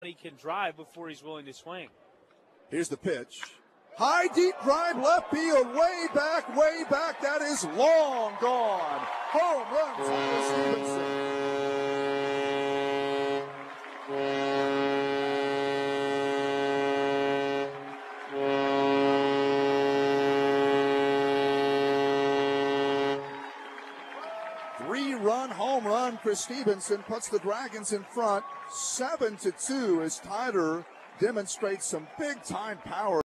he can drive before he's willing to swing. Here's the pitch. High, deep drive, left field, way back, way back. That is long gone. Home run, Tyler Stephenson. Three-run home run. Chris Stephenson puts the Dragons in front 7-2 as Tyler demonstrates some big-time power.